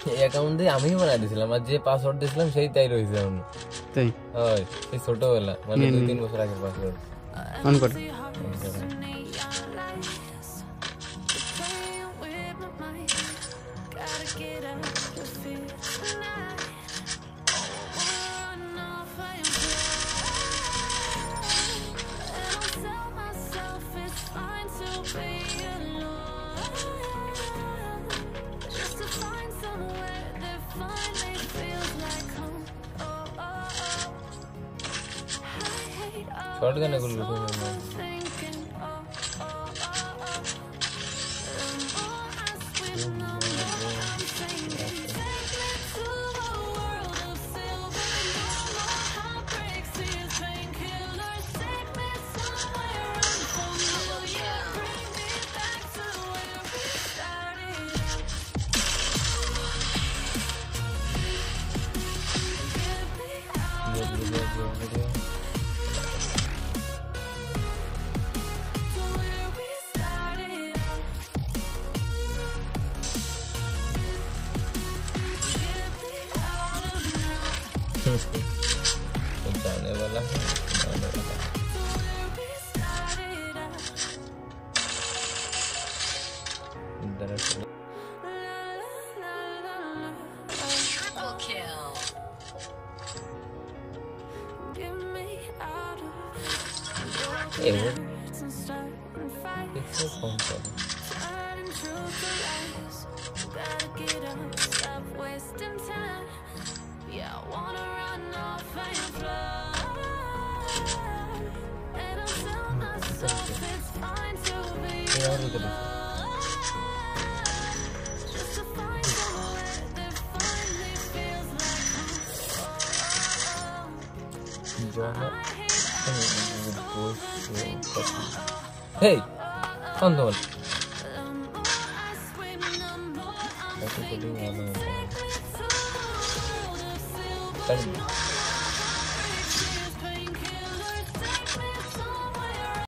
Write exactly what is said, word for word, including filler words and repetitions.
এই অ্যাকাউন্ট দিয়ে আমি বানাই দিয়েছিলাম আর যে পাসওয়ার্ড দিয়েছিলাম সেই তাই রয়েছে এখন। তাই হয় সেই ছোটবেলা মানে দুই তিন বছর আগের পাসওয়ার্ড। অন করে শর্ট গান এগুলো जाने वाला है जाने वाला ए वो किसको फोन कर Hey, on the one. That's a good one.